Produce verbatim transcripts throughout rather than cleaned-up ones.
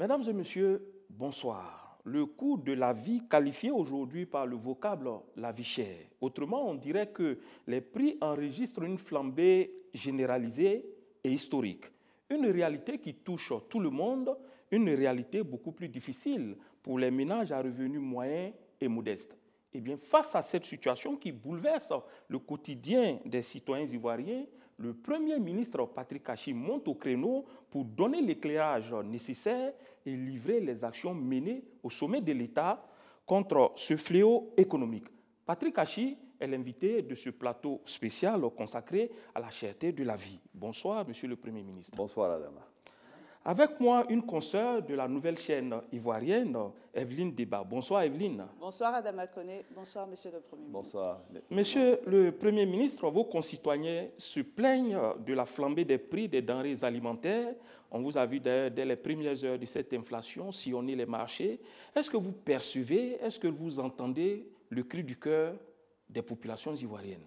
Mesdames et messieurs, bonsoir. Le coût de la vie qualifié aujourd'hui par le vocable « la vie chère ». Autrement, on dirait que les prix enregistrent une flambée généralisée et historique. Une réalité qui touche tout le monde, une réalité beaucoup plus difficile pour les ménages à revenus moyens et modestes. Eh bien, face à cette situation qui bouleverse le quotidien des citoyens ivoiriens, le Premier ministre Patrick Achi monte au créneau pour donner l'éclairage nécessaire et livrer les actions menées au sommet de l'État contre ce fléau économique. Patrick Achi est l'invité de ce plateau spécial consacré à la cherté de la vie. Bonsoir, Monsieur le Premier ministre. Bonsoir, Adama. Avec moi, une consoeur de la nouvelle chaîne ivoirienne, Evelyne Deba. Bonsoir, Evelyne. Bonsoir, Adama Koné. Bonsoir, Monsieur le Premier ministre. Bonsoir. Monsieur le Premier ministre, vos concitoyens se plaignent de la flambée des prix des denrées alimentaires. On vous a vu dès, dès les premières heures de cette inflation sillonner les marchés. Est-ce que vous percevez, est-ce que vous entendez le cri du cœur des populations ivoiriennes?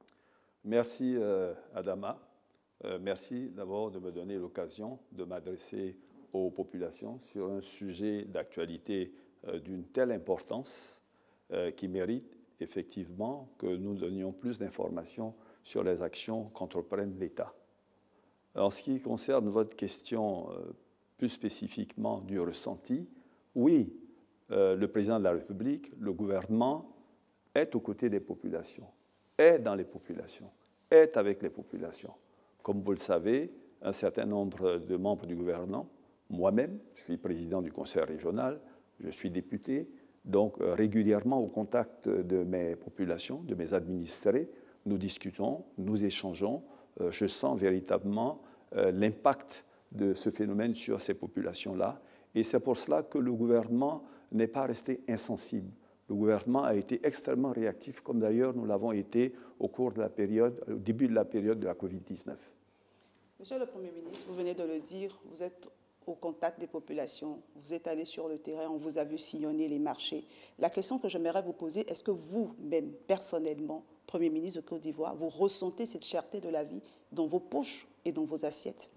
Merci, euh, Adama. Euh, merci d'abord de me donner l'occasion de m'adresser aux populations sur un sujet d'actualité euh, d'une telle importance euh, qui mérite effectivement que nous donnions plus d'informations sur les actions qu'entreprenne l'État. En ce qui concerne votre question euh, plus spécifiquement du ressenti, oui, euh, le président de la République, le gouvernement est aux côtés des populations, est dans les populations, est avec les populations. Comme vous le savez, un certain nombre de membres du gouvernement, moi-même, je suis président du conseil régional, je suis député, donc euh, régulièrement au contact de mes populations, de mes administrés, nous discutons, nous échangeons, euh, je sens véritablement euh, l'impact de ce phénomène sur ces populations-là, et c'est pour cela que le gouvernement n'est pas resté insensible. Le gouvernement a été extrêmement réactif, comme d'ailleurs nous l'avons été au cours de la période, au début de la période de la covid dix-neuf. Monsieur le Premier ministre, vous venez de le dire, vous êtes au contact des populations, vous êtes allé sur le terrain, on vous a vu sillonner les marchés. La question que j'aimerais vous poser, est-ce que vous-même, personnellement, Premier ministre de Côte d'Ivoire, vous ressentez cette cherté de la vie dans vos poches et dans vos assiettes?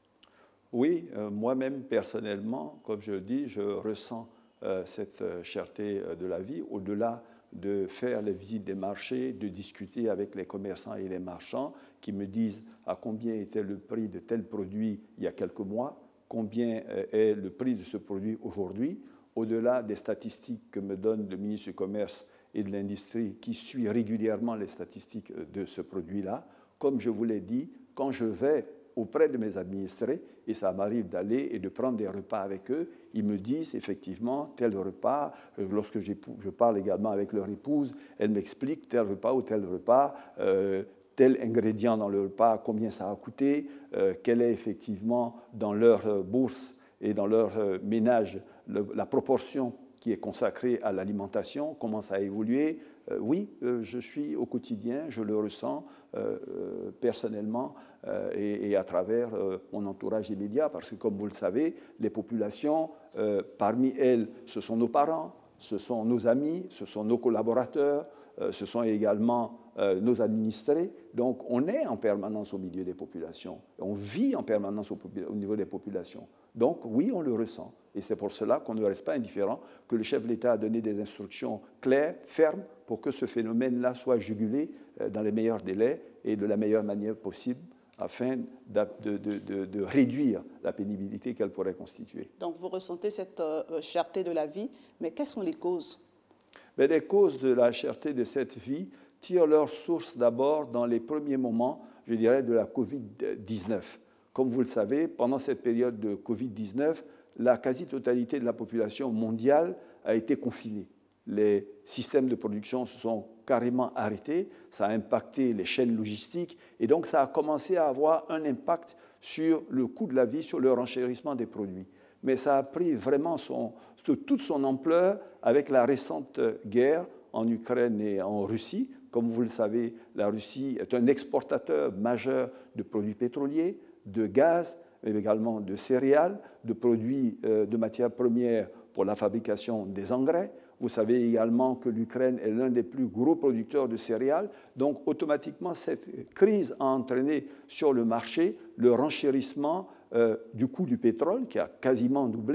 Oui, euh, moi-même, personnellement, comme je le dis, je ressens euh, cette cherté de la vie, au-delà de faire les visites des marchés, de discuter avec les commerçants et les marchands qui me disent à combien était le prix de tel produit il y a quelques mois, combien est le prix de ce produit aujourd'hui, au-delà des statistiques que me donne le ministre du Commerce et de l'Industrie qui suit régulièrement les statistiques de ce produit-là. Comme je vous l'ai dit, quand je vais auprès de mes administrés, et ça m'arrive d'aller et de prendre des repas avec eux, ils me disent effectivement tel repas, lorsque je parle également avec leur épouse, elle m'explique tel repas ou tel repas, euh, tel ingrédient dans le repas, combien ça a coûté, euh, quelle est effectivement dans leur bourse et dans leur euh, ménage le, la proportion qui est consacrée à l'alimentation, comment ça a évolué. Euh, oui, euh, je suis au quotidien, je le ressens euh, euh, personnellement euh, et, et à travers euh, mon entourage immédiat, parce que comme vous le savez, les populations, euh, parmi elles, ce sont nos parents, ce sont nos amis, ce sont nos collaborateurs, euh, ce sont également euh, nos administrés. Donc on est en permanence au milieu des populations, on vit en permanence au, au niveau des populations. Donc oui, on le ressent. Et c'est pour cela qu'on ne reste pas indifférent, que le chef de l'État a donné des instructions claires, fermes, pour que ce phénomène-là soit jugulé dans les meilleurs délais et de la meilleure manière possible, afin de, de, de, de réduire la pénibilité qu'elle pourrait constituer. Donc vous ressentez cette euh, cherté de la vie, mais quelles sont les causes? Mais les causes de la cherté de cette vie tirent leur source d'abord dans les premiers moments, je dirais, de la covid dix-neuf. Comme vous le savez, pendant cette période de covid dix-neuf, la quasi-totalité de la population mondiale a été confinée. Les systèmes de production se sont carrément arrêtés, ça a impacté les chaînes logistiques et donc ça a commencé à avoir un impact sur le coût de la vie, sur le renchérissement des produits. Mais ça a pris vraiment son, toute son ampleur avec la récente guerre en Ukraine et en Russie. Comme vous le savez, la Russie est un exportateur majeur de produits pétroliers, de gaz, mais également de céréales, de produits euh, de matières premières pour la fabrication des engrais. Vous savez également que l'Ukraine est l'un des plus gros producteurs de céréales. Donc, automatiquement, cette crise a entraîné sur le marché le renchérissement euh, du coût du pétrole, qui a quasiment doublé,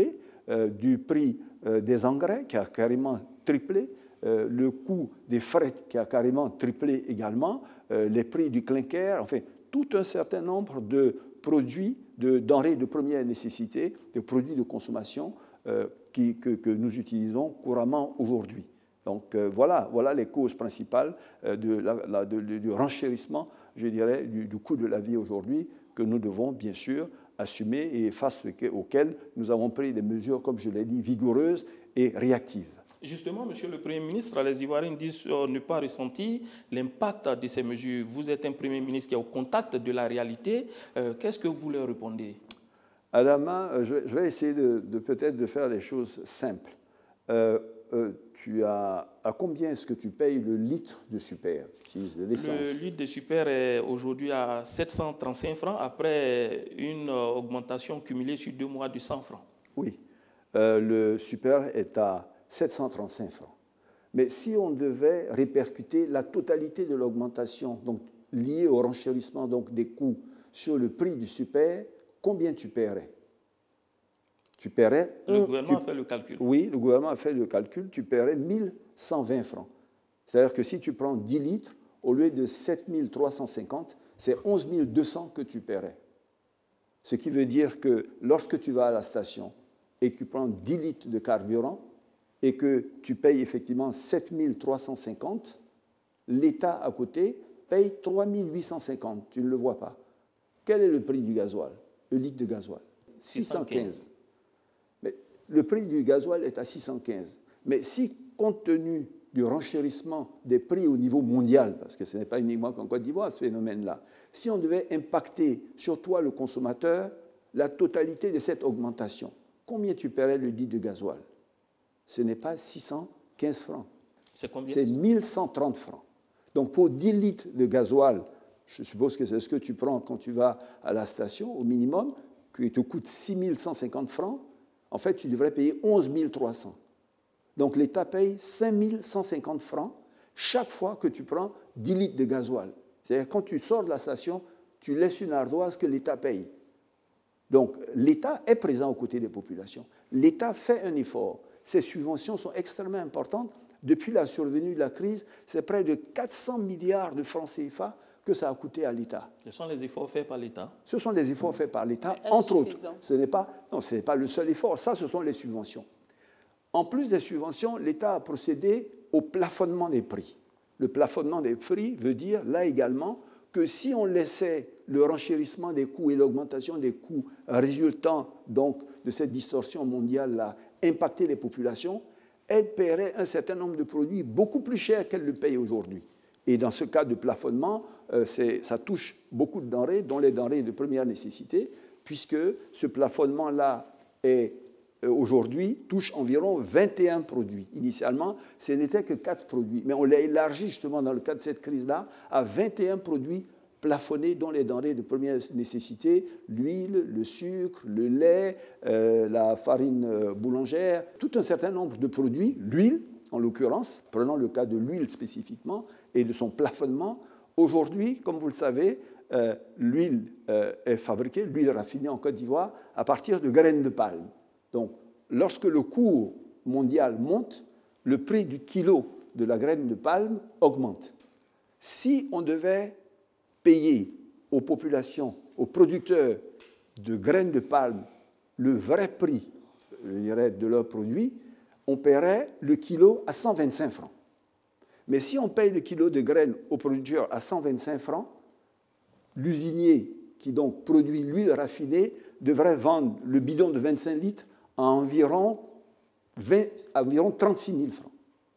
euh, du prix euh, des engrais qui a carrément triplé, euh, le coût des frais qui a carrément triplé également, euh, les prix du clinker, enfin tout un certain nombre de produits, de denrées de première nécessité, de produits de consommation euh, qui, que, que nous utilisons couramment aujourd'hui. Donc euh, voilà, voilà les causes principales euh, de la, la, de, du renchérissement, je dirais, du, du coût de la vie aujourd'hui que nous devons bien sûr assumer et face auxquelles nous avons pris des mesures, comme je l'ai dit, vigoureuses et réactives. Justement, Monsieur le Premier ministre, les Ivoiriens disent euh, ne pas ressentir l'impact de ces mesures. Vous êtes un Premier ministre qui est au contact de la réalité. Euh, Qu'est-ce que vous leur répondez? Adama, je, je vais essayer de, de peut-être de faire les choses simples. Euh, euh, tu as, à combien est-ce que tu payes le litre de super, de l'essence? Le litre de super est aujourd'hui à sept cent trente-cinq francs après une augmentation cumulée sur deux mois de cent francs. Oui, euh, le super est à sept cent trente-cinq francs. Mais si on devait répercuter la totalité de l'augmentation donc liée au renchérissement donc des coûts sur le prix du super, combien tu paierais? Tu paierais... Le gouvernement tu, a fait le calcul. Oui, le gouvernement a fait le calcul. Tu paierais mille cent vingt francs. C'est-à-dire que si tu prends dix litres, au lieu de sept mille trois cent cinquante, c'est onze mille deux cents que tu paierais. Ce qui veut dire que lorsque tu vas à la station et que tu prends dix litres de carburant et que tu payes effectivement sept mille trois cent cinquante, l'État à côté paye trois mille huit cent cinquante. Tu ne le vois pas. Quel est le prix du gasoil? Le litre de gasoil? six cent quinze. Mais le prix du gasoil est à six cent quinze. Mais si, compte tenu du renchérissement des prix au niveau mondial, parce que ce n'est pas uniquement qu'en Côte d'Ivoire ce phénomène-là, si on devait impacter sur toi, le consommateur, la totalité de cette augmentation, combien tu paierais le litre de gasoil? Ce n'est pas six cent quinze francs. C'est combien? C'est mille cent trente francs. Donc pour dix litres de gasoil, je suppose que c'est ce que tu prends quand tu vas à la station, au minimum, qui te coûte six mille cent cinquante francs, en fait, tu devrais payer onze mille trois cents. Donc l'État paye cinq mille cent cinquante francs chaque fois que tu prends dix litres de gasoil. C'est-à-dire quand tu sors de la station, tu laisses une ardoise que l'État paye. Donc l'État est présent aux côtés des populations. L'État fait un effort. Ces subventions sont extrêmement importantes. Depuis la survenue de la crise, c'est près de quatre cents milliards de francs C F A que ça a coûté à l'État. Ce sont les efforts faits par l'État. Ce sont des efforts faits par l'État, entre autres. Ce n'est pas, non, ce n'est pas le seul effort. Ça, ce sont les subventions. En plus des subventions, l'État a procédé au plafonnement des prix. Le plafonnement des prix veut dire, là également, que si on laissait le renchérissement des coûts et l'augmentation des coûts résultant donc de cette distorsion mondiale-là impacter les populations, elles paieraient un certain nombre de produits beaucoup plus chers qu'elles le payent aujourd'hui. Et dans ce cas de plafonnement, euh, ça touche beaucoup de denrées, dont les denrées de première nécessité, puisque ce plafonnement-là est euh, aujourd'hui touche environ vingt et un produits. Initialement, ce n'était que quatre produits, mais on l'a élargi justement dans le cadre de cette crise-là à vingt et un produits plafonnés, dont les denrées de première nécessité, l'huile, le sucre, le lait, euh, la farine euh, boulangère, tout un certain nombre de produits, l'huile en l'occurrence, prenons le cas de l'huile spécifiquement et de son plafonnement. Aujourd'hui, comme vous le savez, euh, l'huile euh, est fabriquée, l'huile raffinée en Côte d'Ivoire, à partir de graines de palme. Donc, lorsque le cours mondial monte, le prix du kilo de la graine de palme augmente. Si on devait payer aux populations, aux producteurs de graines de palme, le vrai prix, je dirais, de leurs produits, on paierait le kilo à cent vingt-cinq francs. Mais si on paye le kilo de graines aux producteurs à cent vingt-cinq francs, l'usinier qui donc produit l'huile raffinée devrait vendre le bidon de vingt-cinq litres à environ, vingt, à environ trente-six mille francs.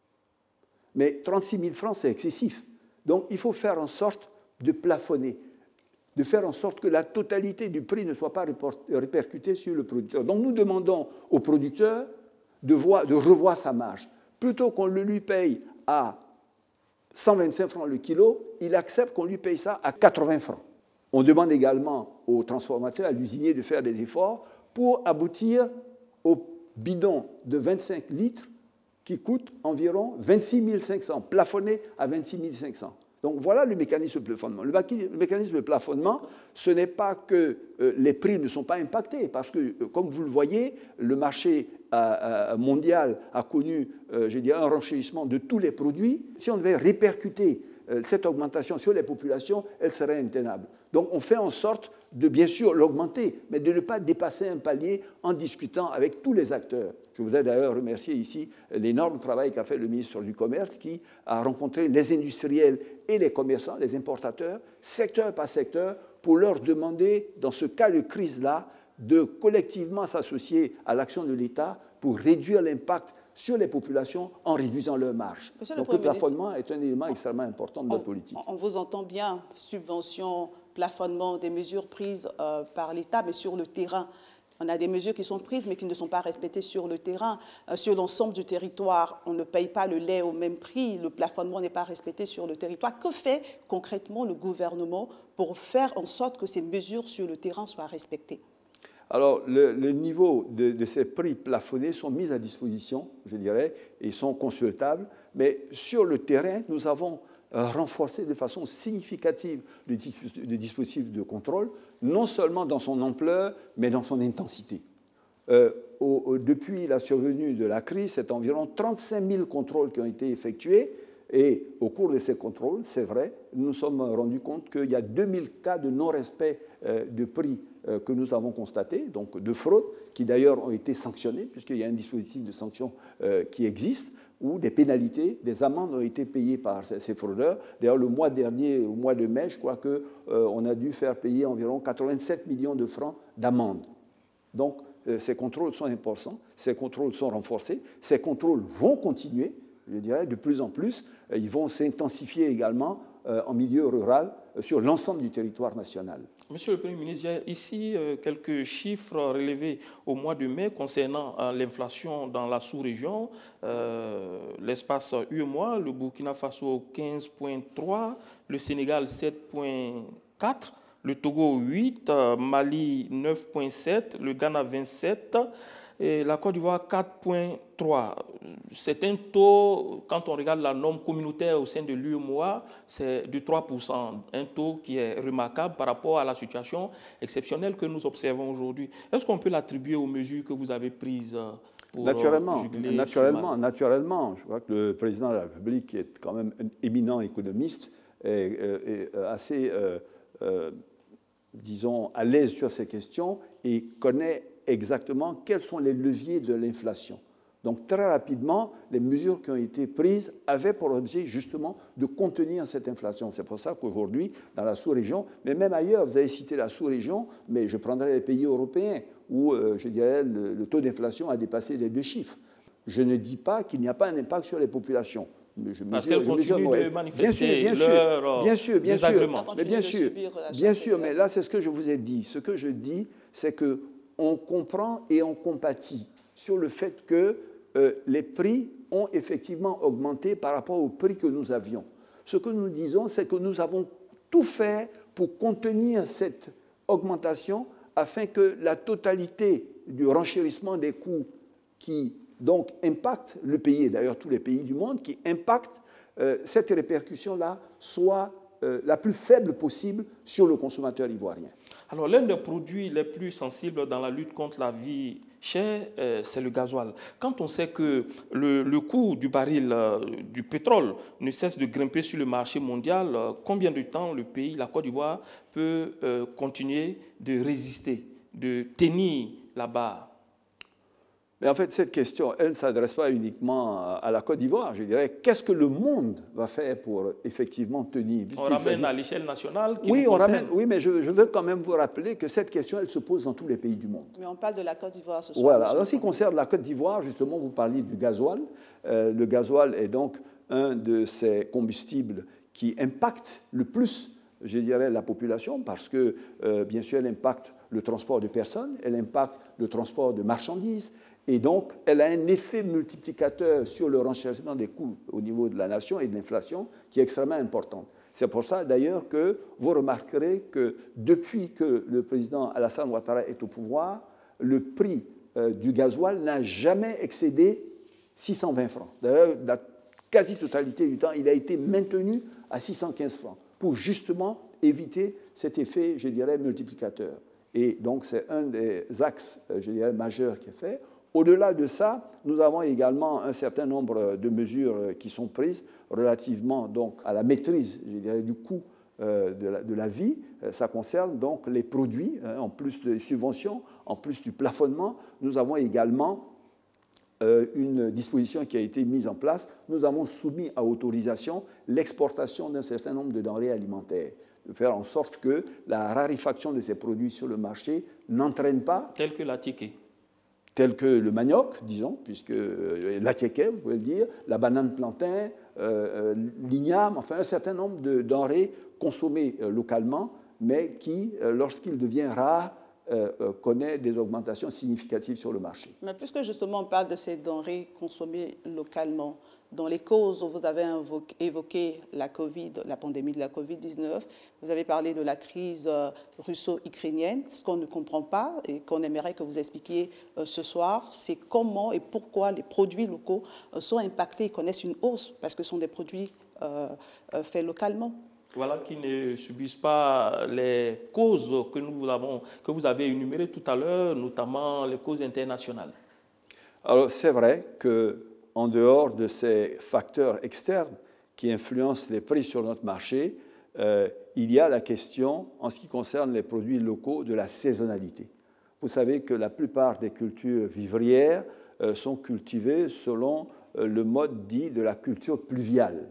Mais trente-six mille francs, c'est excessif. Donc il faut faire en sorte de plafonner, de faire en sorte que la totalité du prix ne soit pas répercutée sur le producteur. Donc nous demandons au producteur de, voir, de revoir sa marge. Plutôt qu'on le lui paye à cent vingt-cinq francs le kilo, il accepte qu'on lui paye ça à quatre-vingts francs. On demande également aux transformateurs, à l'usinier de faire des efforts pour aboutir au bidon de vingt-cinq litres qui coûte environ vingt-six mille cinq cents, plafonné à vingt-six mille cinq cents. Donc voilà le mécanisme de plafonnement. Le, le mécanisme de plafonnement, ce n'est pas que euh, les prix ne sont pas impactés, parce que, euh, comme vous le voyez, le marché euh, mondial a connu, euh, je dirais, un renchérissement de tous les produits. Si on devait répercuter euh, cette augmentation sur les populations, elle serait intenable. Donc on fait en sorte de, bien sûr, l'augmenter, mais de ne pas dépasser un palier en discutant avec tous les acteurs. Je voudrais d'ailleurs remercier ici l'énorme travail qu'a fait le ministre du Commerce, qui a rencontré les industriels et les commerçants, les importateurs, secteur par secteur, pour leur demander, dans ce cas de crise-là, de collectivement s'associer à l'action de l'État pour réduire l'impact sur les populations en réduisant leurs marges. Monsieur Donc le, le plafonnement est un élément extrêmement important de notre politique. On vous entend bien, subvention, plafonnement, des mesures prises euh, par l'État, mais sur le terrain. On a des mesures qui sont prises, mais qui ne sont pas respectées sur le terrain. Euh, sur l'ensemble du territoire, on ne paye pas le lait au même prix, le plafonnement n'est pas respecté sur le territoire. Que fait concrètement le gouvernement pour faire en sorte que ces mesures sur le terrain soient respectées? Alors, le, le niveau de, de ces prix plafonnés sont mis à disposition, je dirais, et sont consultables. Mais sur le terrain, nous avons renforcé de façon significative le, le dispositif de contrôle, non seulement dans son ampleur, mais dans son intensité. Euh, au, au, depuis la survenue de la crise, c'est environ trente-cinq mille contrôles qui ont été effectués. Et au cours de ces contrôles, c'est vrai, nous nous sommes rendus compte qu'il y a deux mille cas de non-respect euh, de prix euh, que nous avons constatés, donc de fraude, qui d'ailleurs ont été sanctionnés, puisqu'il y a un dispositif de sanction euh, qui existe, où des pénalités, des amendes ont été payées par ces, ces fraudeurs. D'ailleurs, le mois dernier, au mois de mai, je crois qu'on euh, a dû faire payer environ quatre-vingt-sept millions de francs d'amendes. Donc, euh, ces contrôles sont importants, ces contrôles sont renforcés, ces contrôles vont continuer, je dirais, de plus en plus. Ils vont s'intensifier également euh, en milieu rural euh, sur l'ensemble du territoire national. Monsieur le Premier ministre, j'ai ici euh, quelques chiffres relevés au mois de mai concernant euh, l'inflation dans la sous-région. Euh, l'espace U E M O A, le Burkina Faso quinze virgule trois, le Sénégal sept virgule quatre, le Togo huit, euh, Mali neuf virgule sept, le Ghana vingt-sept, et la Côte d'Ivoire quatre virgule trois. C'est un taux, quand on regarde la norme communautaire au sein de l'U E M O A, c'est de trois pour cent, un taux qui est remarquable par rapport à la situation exceptionnelle que nous observons aujourd'hui. Est-ce qu'on peut l'attribuer aux mesures que vous avez prises pour naturellement, juguler naturellement, naturellement. Je crois que le président de la République, qui est quand même un éminent économiste, est, est assez, euh, euh, disons, à l'aise sur ces questions et connaît exactement quels sont les leviers de l'inflation. Donc très rapidement, les mesures qui ont été prises avaient pour objet justement de contenir cette inflation. C'est pour ça qu'aujourd'hui, dans la sous-région, mais même ailleurs, vous avez cité la sous-région, mais je prendrai les pays européens où, euh, je dirais, le, le taux d'inflation a dépassé les deux chiffres. Je ne dis pas qu'il n'y a pas un impact sur les populations. Je Parce qu'elles continuent mesure, de manifester bien sûr, leur bien sûr, bien sûr, désagrément. Mais bien sûr, bien sûr, mais là, c'est ce que je vous ai dit. Ce que je dis, c'est qu'on comprend et on compatit sur le fait que euh, les prix ont effectivement augmenté par rapport aux prix que nous avions. Ce que nous disons, c'est que nous avons tout fait pour contenir cette augmentation afin que la totalité du renchérissement des coûts qui donc impacte le pays, et d'ailleurs tous les pays du monde, qui impacte euh, cette répercussion-là, soit euh, la plus faible possible sur le consommateur ivoirien. Alors, l'un des produits les plus sensibles dans la lutte contre la vie chère, euh, c'est le gasoil. Quand on sait que le, le coût du baril euh, du pétrole ne cesse de grimper sur le marché mondial, euh, combien de temps le pays, la Côte d'Ivoire, peut euh, continuer de résister, de tenir la barre? Mais en fait, cette question, elle ne s'adresse pas uniquement à la Côte d'Ivoire. Je dirais, qu'est-ce que le monde va faire pour effectivement tenir? On ramène à l'échelle nationale qui oui, nous on ramène, oui, mais je, je veux quand même vous rappeler que cette question, elle se pose dans tous les pays du monde. Mais on parle de la Côte d'Ivoire ce soir. Voilà. Alors, en ce qui concerne la Côte d'Ivoire, justement, vous parliez du gasoil. Euh, le gasoil est donc un de ces combustibles qui impacte le plus, je dirais, la population, parce que, euh, bien sûr, elle impacte le transport de personnes, elle impacte le transport de marchandises, et donc, elle a un effet multiplicateur sur le renchérissement des coûts au niveau de la nation et de l'inflation qui est extrêmement important. C'est pour ça, d'ailleurs, que vous remarquerez que depuis que le président Alassane Ouattara est au pouvoir, le prix euh, du gasoil n'a jamais excédé six cent vingt francs. D'ailleurs, la quasi-totalité du temps, il a été maintenu à six cent quinze francs, pour justement éviter cet effet, je dirais, multiplicateur. Et donc, c'est un des axes, je dirais, majeurs qui est fait. Au-delà de ça, nous avons également un certain nombre de mesures qui sont prises relativement donc, à la maîtrise, je dirais, du coût euh, de, la, de la vie. Ça concerne donc les produits, hein, en plus des subventions, en plus du plafonnement. Nous avons également euh, une disposition qui a été mise en place. Nous avons soumis à autorisation l'exportation d'un certain nombre de denrées alimentaires, de faire en sorte que la raréfaction de ces produits sur le marché n'entraîne pas... Tel que la ticket. Tel que le manioc, disons, puisque euh, l'attiéké, vous pouvez le dire, la banane plantain, euh, euh, l'igname, enfin un certain nombre de denrées consommées euh, localement, mais qui, euh, lorsqu'il devient rare, euh, euh, connaît des augmentations significatives sur le marché. Mais puisque justement on parle de ces denrées consommées localement, dans les causes où vous avez évoqué la Covid, la pandémie de la covid dix-neuf, vous avez parlé de la crise russo-ukrainienne. Ce qu'on ne comprend pas et qu'on aimerait que vous expliquiez ce soir, c'est comment et pourquoi les produits locaux sont impactés et connaissent une hausse, parce que ce sont des produits euh, faits localement. Voilà, qui ne subissent pas les causes que, nous avons, que vous avez énumérées tout à l'heure, notamment les causes internationales. Alors, c'est vrai que en dehors de ces facteurs externes qui influencent les prix sur notre marché, euh, il y a la question, en ce qui concerne les produits locaux, de la saisonnalité. Vous savez que la plupart des cultures vivrières euh, sont cultivées selon euh, le mode dit de la culture pluviale.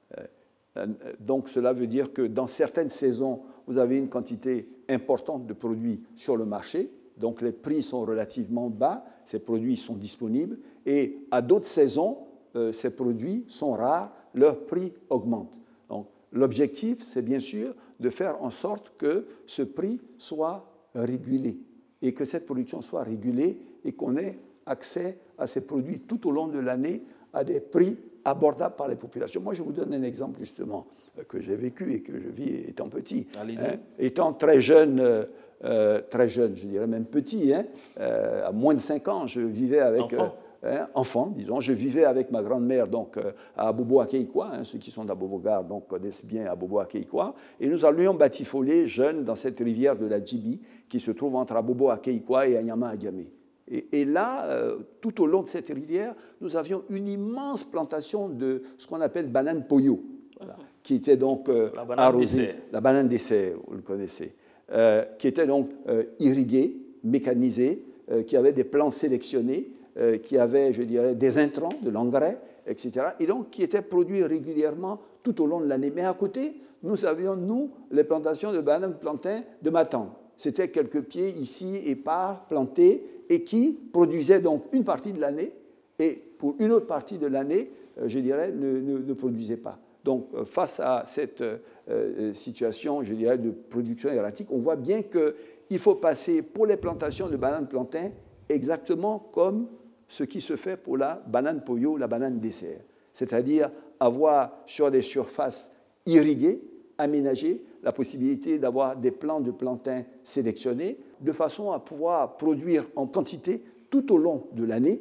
Euh, donc cela veut dire que dans certaines saisons, vous avez une quantité importante de produits sur le marché, donc les prix sont relativement bas, ces produits sont disponibles, et à d'autres saisons, euh, ces produits sont rares, leurs prix augmentent. Donc l'objectif, c'est bien sûr de faire en sorte que ce prix soit régulé, et que cette production soit régulée, et qu'on ait accès à ces produits tout au long de l'année à des prix abordables par les populations. Moi, je vous donne un exemple justement que j'ai vécu et que je vis étant petit. Hein, étant très jeune, euh, Euh, très jeune, je dirais même petit, hein, euh, à moins de cinq ans, je vivais avec... Enfant. Euh, hein, enfant, disons, je vivais avec ma grand-mère donc, euh, à Abobo-Akeikwa, hein, ceux qui sont d'Abobo-Gare donc connaissent bien Abobo-Akeikwa, et nous allions batifoler jeunes dans cette rivière de la Djibi qui se trouve entre Abobo-Akeikwa et Anyama-Agamé. Et, et là, euh, tout au long de cette rivière, nous avions une immense plantation de ce qu'on appelle banane poyo, voilà, qui était donc euh, la banane arrosée, dessert. La banane dessert, vous le connaissez. Euh, qui était donc euh, irrigué, mécanisé, euh, qui avait des plants sélectionnés, euh, qui avait, je dirais, des intrants, de l'engrais, et cetera. Et donc qui était produit régulièrement tout au long de l'année. Mais à côté, nous avions, nous, les plantations de bananes plantain de Matan. C'était quelques pieds ici épars, plantés, et qui produisaient donc une partie de l'année, et pour une autre partie de l'année, euh, je dirais, ne, ne, ne produisaient pas. Donc, face à cette euh, situation, je dirais, de production erratique, on voit bien qu'il faut passer pour les plantations de bananes plantain exactement comme ce qui se fait pour la banane poyo, la banane dessert. C'est-à-dire avoir sur des surfaces irriguées, aménagées, la possibilité d'avoir des plants de plantain sélectionnés, de façon à pouvoir produire en quantité tout au long de l'année,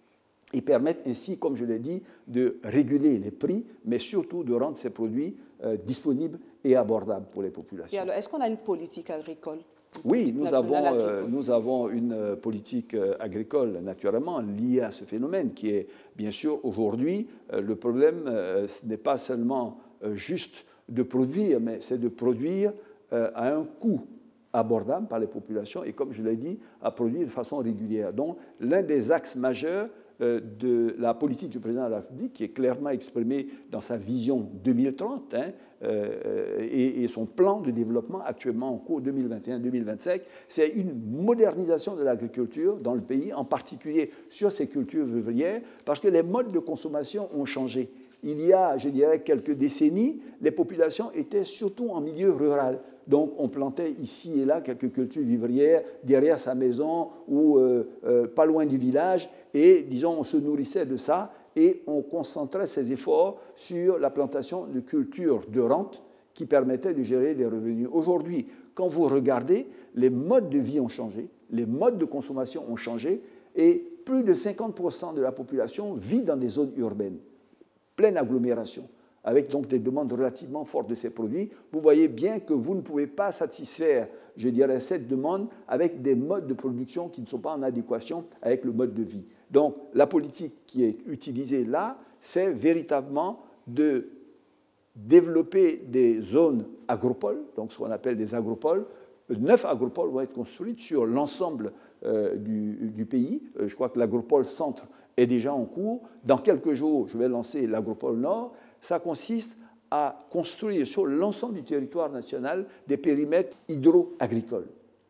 et permettent ainsi, comme je l'ai dit, de réguler les prix, mais surtout de rendre ces produits euh, disponibles et abordables pour les populations. Et alors, est-ce qu'on a une politique agricole? Une Oui, politique nous avons, euh, agricole. nous avons une euh, politique euh, agricole, naturellement, liée à ce phénomène, qui est, bien sûr, aujourd'hui, euh, le problème, euh, ce n'est pas seulement euh, juste de produire, mais c'est de produire euh, à un coût abordable par les populations, et comme je l'ai dit, à produire de façon régulière. Donc, l'un des axes majeurs de la politique du président de la République, qui est clairement exprimée dans sa vision deux mille trente, hein, euh, et, et son plan de développement actuellement en cours deux mille vingt et un deux mille vingt-cinq, c'est une modernisation de l'agriculture dans le pays, en particulier sur ces cultures vivrières, parce que les modes de consommation ont changé. Il y a, je dirais, quelques décennies, les populations étaient surtout en milieu rural. Donc, on plantait ici et là quelques cultures vivrières derrière sa maison ou euh, euh, pas loin du village. Et, disons, on se nourrissait de ça et on concentrait ses efforts sur la plantation de cultures de rente qui permettaient de gérer des revenus. Aujourd'hui, quand vous regardez, les modes de vie ont changé, les modes de consommation ont changé et plus de cinquante pour cent de la population vit dans des zones urbaines, pleine agglomération, avec donc des demandes relativement fortes de ces produits, vous voyez bien que vous ne pouvez pas satisfaire, je dirais, cette demande avec des modes de production qui ne sont pas en adéquation avec le mode de vie. Donc la politique qui est utilisée là, c'est véritablement de développer des zones agropoles, donc ce qu'on appelle des agropoles. Neuf agropoles vont être construites sur l'ensemble euh, du, du pays. Euh, je crois que l'agropole centre est déjà en cours. Dans quelques jours, je vais lancer l'agropole nord. Ça consiste à construire sur l'ensemble du territoire national des périmètres hydro-agricoles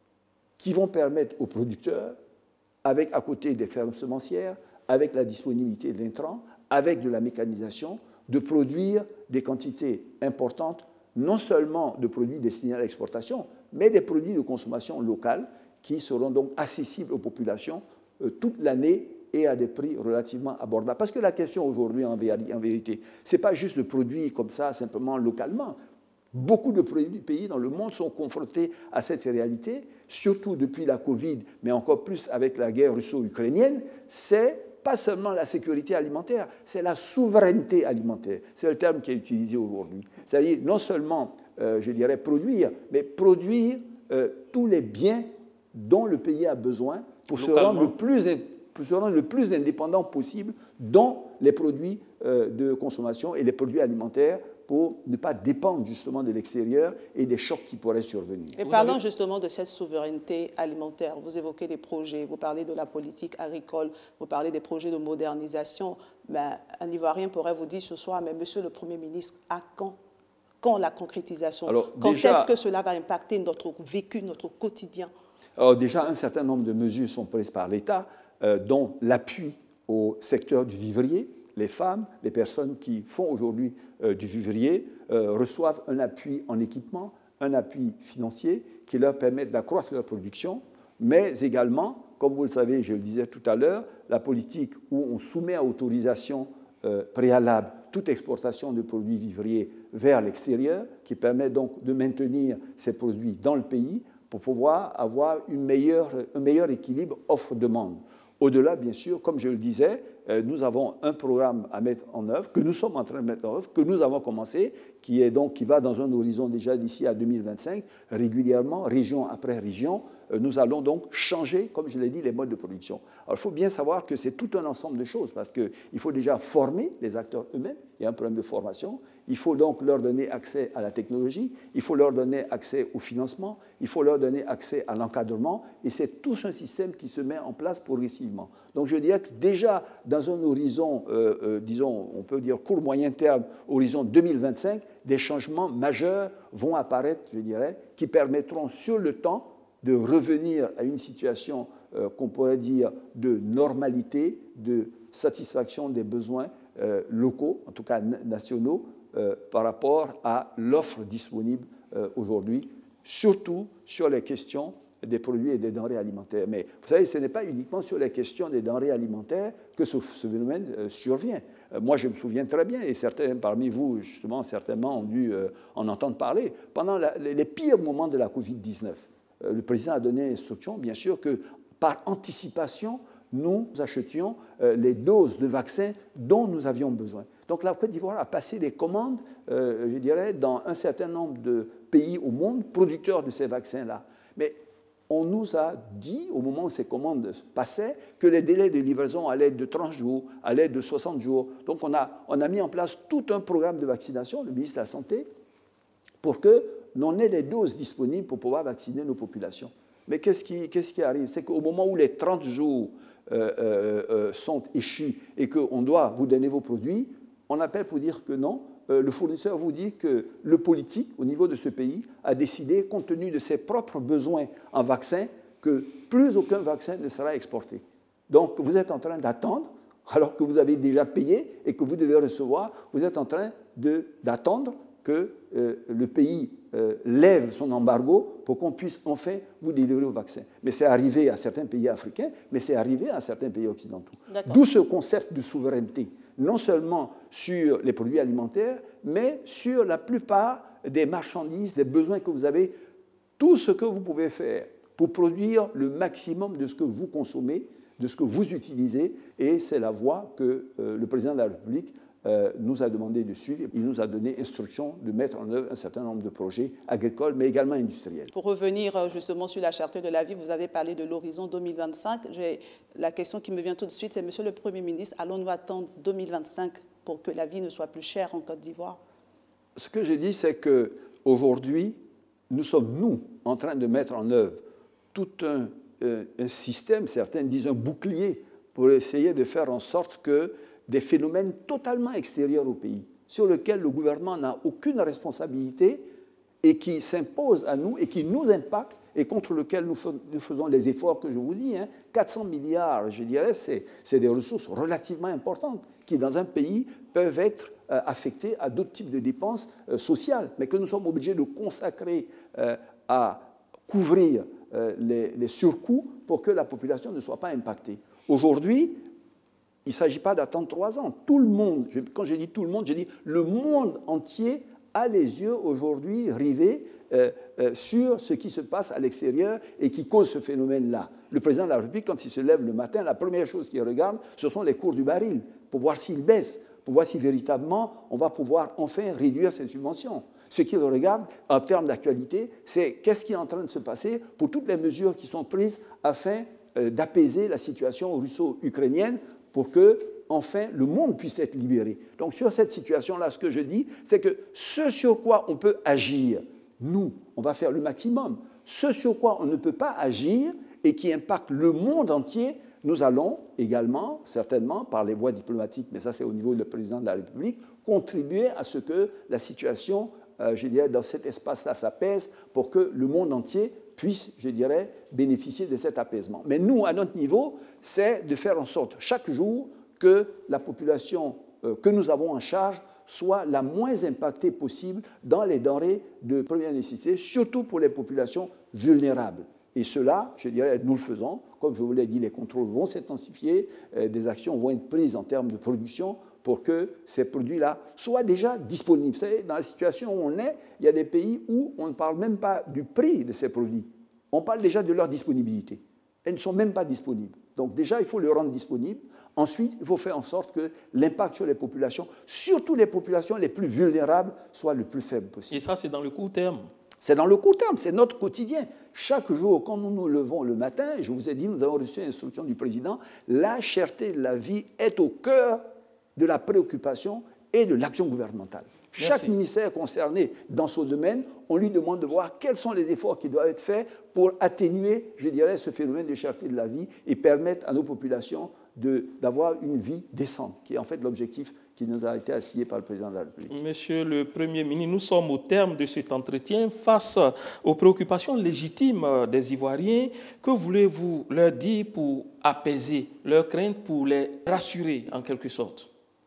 qui vont permettre aux producteurs, avec à côté des fermes semencières, avec la disponibilité de l'intrant, avec de la mécanisation, de produire des quantités importantes, non seulement de produits destinés à l'exportation, mais des produits de consommation locale qui seront donc accessibles aux populations euh, toute l'année et à des prix relativement abordables. Parce que la question aujourd'hui, en vérité, ce n'est pas juste de produits comme ça, simplement localement. Beaucoup de pays dans le monde sont confrontés à cette réalité, surtout depuis la Covid, mais encore plus avec la guerre russo-ukrainienne. C'est pas seulement la sécurité alimentaire, c'est la souveraineté alimentaire. C'est le terme qui est utilisé aujourd'hui. C'est-à-dire non seulement, euh, je dirais, produire, mais produire euh, tous les biens dont le pays a besoin pour se rendre le plus, pour se rendre le plus indépendant possible dans les produits euh, de consommation et les produits alimentaires pour ne pas dépendre justement de l'extérieur et des chocs qui pourraient survenir. Et parlant justement de cette souveraineté alimentaire, vous évoquez des projets, vous parlez de la politique agricole, vous parlez des projets de modernisation. Ben, un Ivoirien pourrait vous dire ce soir, mais Monsieur le Premier ministre, à quand, quand la concrétisation? Alors, quand est-ce que cela va impacter notre vécu, notre quotidien? Alors déjà, un certain nombre de mesures sont prises par l'État, euh, dont l'appui au secteur du vivrier. Les femmes, les personnes qui font aujourd'hui euh, du vivrier euh, reçoivent un appui en équipement, un appui financier qui leur permet d'accroître leur production, mais également, comme vous le savez, je le disais tout à l'heure, la politique où on soumet à autorisation euh, préalable toute exportation de produits vivriers vers l'extérieur, qui permet donc de maintenir ces produits dans le pays pour pouvoir avoir une meilleure, un meilleur équilibre offre-demande. Au-delà, bien sûr, comme je le disais, nous avons un programme à mettre en œuvre, que nous sommes en train de mettre en œuvre, que nous avons commencé, qui, est donc, qui va dans un horizon déjà d'ici à deux mille vingt-cinq, régulièrement, région après région. Nous allons donc changer, comme je l'ai dit, les modes de production. Alors, il faut bien savoir que c'est tout un ensemble de choses, parce qu'il faut déjà former les acteurs eux-mêmes, il y a un problème de formation, il faut donc leur donner accès à la technologie, il faut leur donner accès au financement, il faut leur donner accès à l'encadrement, et c'est tout un système qui se met en place progressivement. Donc, je dirais que déjà, dans un horizon, euh, euh, disons, on peut dire court-moyen terme, horizon deux mille vingt-cinq, des changements majeurs vont apparaître, je dirais, qui permettront sur le temps de revenir à une situation euh, qu'on pourrait dire de normalité, de satisfaction des besoins euh, locaux, en tout cas nationaux, euh, par rapport à l'offre disponible euh, aujourd'hui, surtout sur les questions des produits et des denrées alimentaires. Mais vous savez, ce n'est pas uniquement sur les questions des denrées alimentaires que ce, ce phénomène euh, survient. Euh, moi, je me souviens très bien, et certains parmi vous, justement, certainement, ont dû euh, en entendre parler, pendant la, les, les pires moments de la covid dix-neuf. Euh, le président a donné instruction, bien sûr, que par anticipation, nous achetions euh, les doses de vaccins dont nous avions besoin. Donc la Côte d'Ivoire a passé des commandes, euh, je dirais, dans un certain nombre de pays au monde producteurs de ces vaccins-là. Mais on nous a dit, au moment où ces commandes passaient, que les délais de livraison allaient être de trente jours, allaient être de soixante jours. Donc on a, on a mis en place tout un programme de vaccination, le ministre de la Santé, pour que l'on ait des doses disponibles pour pouvoir vacciner nos populations. Mais qu'est-ce qui, qu'est-ce qui arrive? C'est qu'au moment où les trente jours euh, euh, euh, sont échus et qu'on doit vous donner vos produits, on appelle pour dire que non. Le fournisseur vous dit que le politique, au niveau de ce pays, a décidé, compte tenu de ses propres besoins en vaccins, que plus aucun vaccin ne sera exporté. Donc, vous êtes en train d'attendre, alors que vous avez déjà payé et que vous devez recevoir, vous êtes en train d'attendre que euh, le pays euh, lève son embargo pour qu'on puisse enfin vous délivrer au vaccin. Mais c'est arrivé à certains pays africains, mais c'est arrivé à certains pays occidentaux. D'où ce concept de souveraineté, non seulement sur les produits alimentaires, mais sur la plupart des marchandises, des besoins que vous avez, tout ce que vous pouvez faire pour produire le maximum de ce que vous consommez, de ce que vous utilisez, et c'est la voie que euh, le président de la République euh, nous a demandé de suivre. Il nous a donné instruction de mettre en œuvre un certain nombre de projets agricoles, mais également industriels. Pour revenir justement sur la Charte de la vie, vous avez parlé de l'horizon deux mille vingt-cinq. La question qui me vient tout de suite, c'est, Monsieur le Premier ministre, allons-nous attendre deux mille vingt-cinq pour que la vie ne soit plus chère en Côte d'Ivoire? Ce que j'ai dit, c'est qu'aujourd'hui, nous sommes, nous, en train de mettre en œuvre tout un, euh, un système, certains disent un bouclier, pour essayer de faire en sorte que des phénomènes totalement extérieurs au pays, sur lesquels le gouvernement n'a aucune responsabilité et qui s'imposent à nous et qui nous impactent et contre lesquels nous faisons les efforts que je vous dis. Hein, quatre cents milliards, je dirais, c'est des ressources relativement importantes qui, dans un pays, peuvent être euh, affectées à d'autres types de dépenses euh, sociales, mais que nous sommes obligés de consacrer euh, à couvrir euh, les, les surcoûts pour que la population ne soit pas impactée. Aujourd'hui, il ne s'agit pas d'attendre trois ans. Tout le monde, je, quand je dis tout le monde, je dis le monde entier a les yeux aujourd'hui rivés euh, euh, sur ce qui se passe à l'extérieur et qui cause ce phénomène-là. Le président de la République, quand il se lève le matin, la première chose qu'il regarde, ce sont les cours du baril, pour voir s'ils baissent, pour voir si véritablement on va pouvoir enfin réduire ces subventions. Ce qu'il regarde en termes d'actualité, c'est qu'est-ce qui est en train de se passer pour toutes les mesures qui sont prises afin euh, d'apaiser la situation russo-ukrainienne, pour que, enfin, le monde puisse être libéré. Donc, sur cette situation-là, ce que je dis, c'est que ce sur quoi on peut agir, nous, on va faire le maximum. Ce sur quoi on ne peut pas agir et qui impacte le monde entier, nous allons également, certainement, par les voies diplomatiques, mais ça c'est au niveau du président de la République, contribuer à ce que la situation, euh, je dirais, dans cet espace-là s'apaise pour que le monde entier puisse, je dirais, bénéficier de cet apaisement. Mais nous, à notre niveau, c'est de faire en sorte, chaque jour, que la population euh, que nous avons en charge soit la moins impactée possible dans les denrées de première nécessité, surtout pour les populations vulnérables. Et cela, je dirais, nous le faisons. Comme je vous l'ai dit, les contrôles vont s'intensifier, euh, des actions vont être prises en termes de production pour que ces produits-là soient déjà disponibles. Vous savez, dans la situation où on est, il y a des pays où on ne parle même pas du prix de ces produits. On parle déjà de leur disponibilité. Elles ne sont même pas disponibles. Donc déjà, il faut les rendre disponibles. Ensuite, il faut faire en sorte que l'impact sur les populations, surtout les populations les plus vulnérables, soit le plus faible possible. Et ça, c'est dans le court terme? C'est dans le court terme, c'est notre quotidien. Chaque jour, quand nous nous levons le matin, je vous ai dit, nous avons reçu l'instruction du président, la cherté de la vie est au cœur de la préoccupation et de l'action gouvernementale. Merci. Chaque ministère concerné dans ce domaine, on lui demande de voir quels sont les efforts qui doivent être faits pour atténuer, je dirais, ce phénomène de cherté de la vie et permettre à nos populations d'avoir une vie décente, qui est en fait l'objectif qui nous a été assigné par le président de la République. Monsieur le Premier ministre, nous sommes au terme de cet entretien. Face aux préoccupations légitimes des Ivoiriens, que voulez-vous leur dire pour apaiser leurs craintes, pour les rassurer en quelque sorte?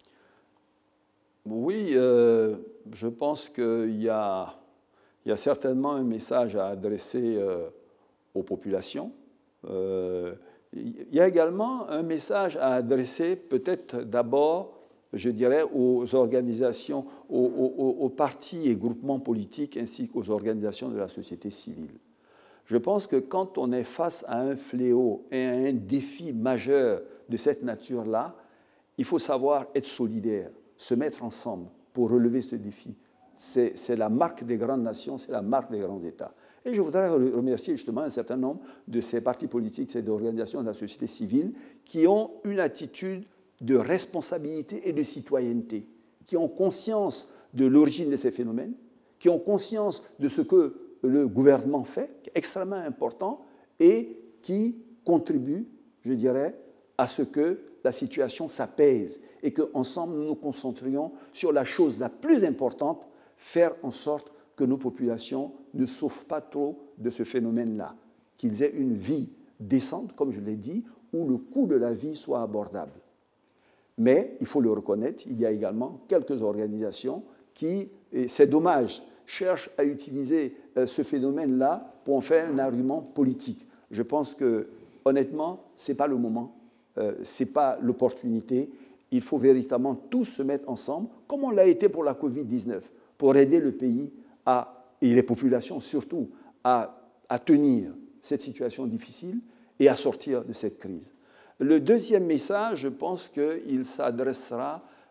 Oui, euh, je pense qu'il y a, il y a certainement un message à adresser euh, aux populations. Euh, il y a également un message à adresser peut-être d'abord, je dirais, aux organisations, aux, aux, aux partis et groupements politiques ainsi qu'aux organisations de la société civile. Je pense que quand on est face à un fléau et à un défi majeur de cette nature-là, il faut savoir être solidaire, se mettre ensemble pour relever ce défi. C'est la marque des grandes nations, c'est la marque des grands États. Et je voudrais remercier justement un certain nombre de ces partis politiques, ces organisations de la société civile qui ont une attitude de responsabilité et de citoyenneté, qui ont conscience de l'origine de ces phénomènes, qui ont conscience de ce que le gouvernement fait, qui est extrêmement important, et qui contribuent, je dirais, à ce que la situation s'apaise et qu'ensemble nous nous concentrions sur la chose la plus importante, faire en sorte que nos populations ne souffrent pas trop de ce phénomène-là, qu'ils aient une vie décente, comme je l'ai dit, où le coût de la vie soit abordable. Mais, il faut le reconnaître, il y a également quelques organisations qui, et c'est dommage, cherchent à utiliser ce phénomène-là pour en faire un argument politique. Je pense que, honnêtement, ce n'est pas le moment, euh, ce n'est pas l'opportunité. Il faut véritablement tous se mettre ensemble, comme on l'a été pour la covid dix-neuf, pour aider le pays à, et les populations surtout à, à tenir cette situation difficile et à sortir de cette crise. Le deuxième message, je pense qu'il s'adressera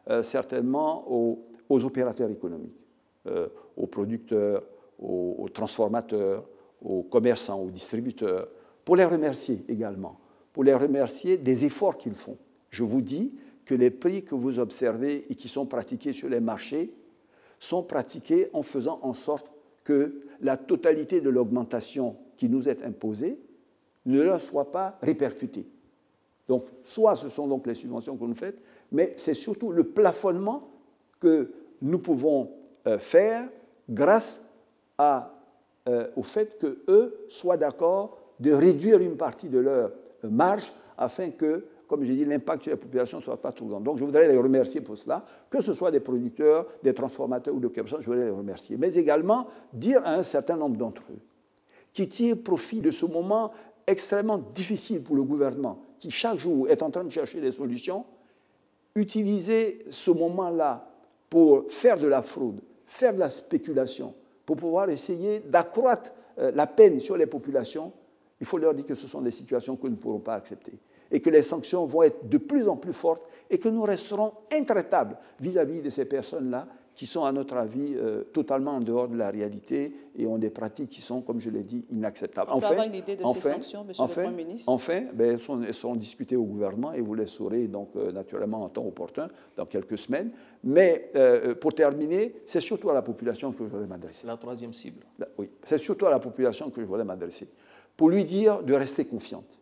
euh, certainement aux, aux opérateurs économiques, euh, aux producteurs, aux, aux transformateurs, aux commerçants, aux distributeurs, pour les remercier également, pour les remercier des efforts qu'ils font. Je vous dis que les prix que vous observez et qui sont pratiqués sur les marchés sont pratiqués en faisant en sorte que la totalité de l'augmentation qui nous est imposée ne leur soit pas répercutée. Donc, soit ce sont donc les subventions que nous faites, mais c'est surtout le plafonnement que nous pouvons euh, faire grâce à, euh, au fait qu'eux soient d'accord de réduire une partie de leur marge afin que, comme j'ai dit, l'impact sur la population ne soit pas trop grand. Donc, je voudrais les remercier pour cela, que ce soit des producteurs, des transformateurs ou de commerçants, je voudrais les remercier. Mais également dire à un certain nombre d'entre eux qui tirent profit de ce moment extrêmement difficile pour le gouvernement, qui chaque jour est en train de chercher des solutions, utiliser ce moment-là pour faire de la fraude, faire de la spéculation, pour pouvoir essayer d'accroître la peine sur les populations, il faut leur dire que ce sont des situations que nous ne pourrons pas accepter et que les sanctions vont être de plus en plus fortes et que nous resterons intraitables vis-à-vis de ces personnes-là qui sont, à notre avis, euh, totalement en dehors de la réalité et ont des pratiques qui sont, comme je l'ai dit, inacceptables. On peut enfin, avoir une idée de enfin, ces sanctions, Monsieur enfin, le Premier ministre? Enfin, ben, elles, sont, elles seront discutées au gouvernement et vous les saurez donc, euh, naturellement en temps opportun, dans quelques semaines. Mais euh, pour terminer, c'est surtout à la population que je voudrais m'adresser. La troisième cible. Oui, c'est surtout à la population que je voudrais m'adresser. Pour lui dire de rester confiante.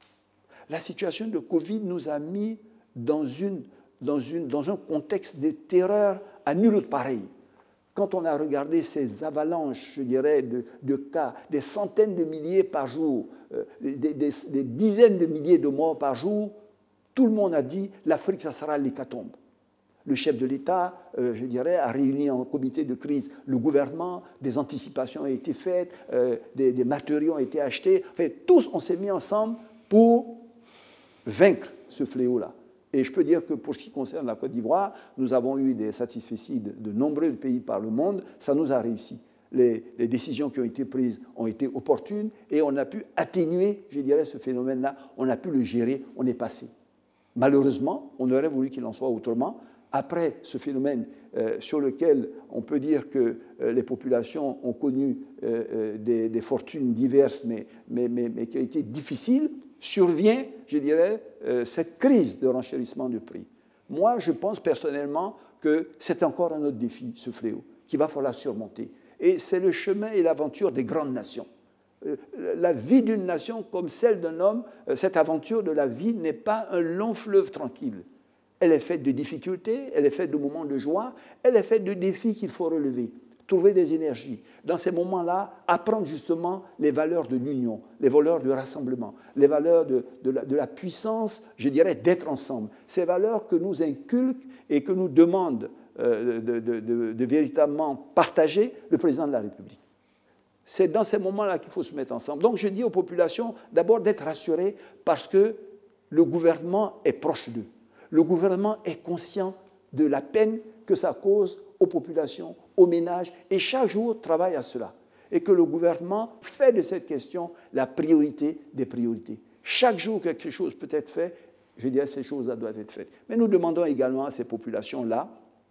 La situation de Covid nous a mis dans, une, dans, une, dans un contexte de terreur à nul autre pareil. Quand on a regardé ces avalanches, je dirais, de, de cas, des centaines de milliers par jour, euh, des, des, des dizaines de milliers de morts par jour, tout le monde a dit l'Afrique, ça sera l'hécatombe. Le chef de l'État, euh, je dirais, a réuni en comité de crise le gouvernement, des anticipations ont été faites, euh, des, des matériaux ont été achetés. Enfin, tous, on s'est mis ensemble pour vaincre ce fléau-là. Et je peux dire que pour ce qui concerne la Côte d'Ivoire, nous avons eu des satisfecits de, de nombreux pays par le monde, ça nous a réussi. Les, les décisions qui ont été prises ont été opportunes et on a pu atténuer, je dirais, ce phénomène-là, on a pu le gérer, on est passé. Malheureusement, on aurait voulu qu'il en soit autrement. Après ce phénomène euh, sur lequel on peut dire que euh, les populations ont connu euh, euh, des, des fortunes diverses, mais, mais, mais, mais qui ont été difficiles, survient, je dirais, euh, cette crise de renchérissement du prix. Moi, je pense personnellement que c'est encore un autre défi, ce fléau, qu'il va falloir surmonter. Et c'est le chemin et l'aventure des grandes nations. Euh, la vie d'une nation comme celle d'un homme, euh, cette aventure de la vie n'est pas un long fleuve tranquille. Elle est faite de difficultés, elle est faite de moments de joie, elle est faite de défis qu'il faut relever. Trouver des énergies. Dans ces moments-là, apprendre justement les valeurs de l'union, les valeurs du rassemblement, les valeurs de, de, la, de la puissance, je dirais, d'être ensemble. Ces valeurs que nous inculque et que nous demande euh, de, de, de, de véritablement partager le président de la République. C'est dans ces moments-là qu'il faut se mettre ensemble. Donc je dis aux populations d'abord d'être rassurées parce que le gouvernement est proche d'eux. Le gouvernement est conscient de la peine que ça cause aux populations, aux ménages, et chaque jour travaille à cela. Et que le gouvernement fait de cette question la priorité des priorités. Chaque jour, quelque chose peut être fait, je dirais, ces choses-là doivent être faites. Mais nous demandons également à ces populations-là,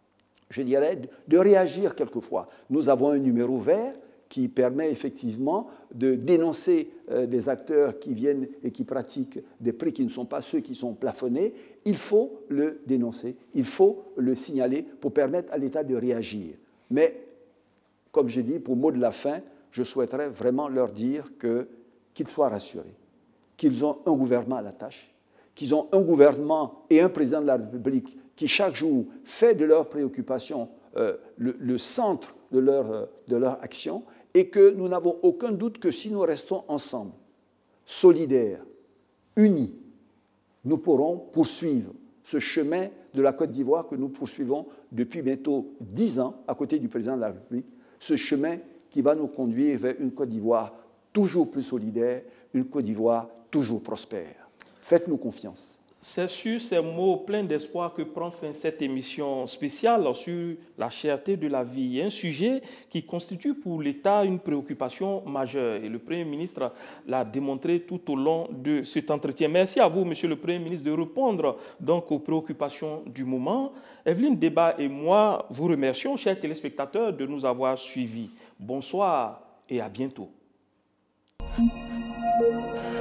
je dirais, de réagir quelquefois. Nous avons un numéro vert qui permet effectivement de dénoncer euh, des acteurs qui viennent et qui pratiquent des prix qui ne sont pas ceux qui sont plafonnés. Il faut le dénoncer, il faut le signaler pour permettre à l'État de réagir. Mais, comme je dis, pour mot de la fin, je souhaiterais vraiment leur dire que, qu'ils soient rassurés, qu'ils ont un gouvernement à la tâche, qu'ils ont un gouvernement et un président de la République qui, chaque jour, fait de leurs préoccupations euh, le, le centre de leur, de leur action, et que nous n'avons aucun doute que si nous restons ensemble, solidaires, unis, nous pourrons poursuivre ce chemin de la Côte d'Ivoire que nous poursuivons depuis bientôt dix ans à côté du président de la République, ce chemin qui va nous conduire vers une Côte d'Ivoire toujours plus solidaire, une Côte d'Ivoire toujours prospère. Faites-nous confiance. C'est sur ces mots pleins d'espoir que prend fin cette émission spéciale sur la cherté de la vie, un sujet qui constitue pour l'État une préoccupation majeure. Et le Premier ministre l'a démontré tout au long de cet entretien. Merci à vous, Monsieur le Premier ministre, de répondre donc aux préoccupations du moment. Evelyne Deba et moi vous remercions, chers téléspectateurs, de nous avoir suivis. Bonsoir et à bientôt.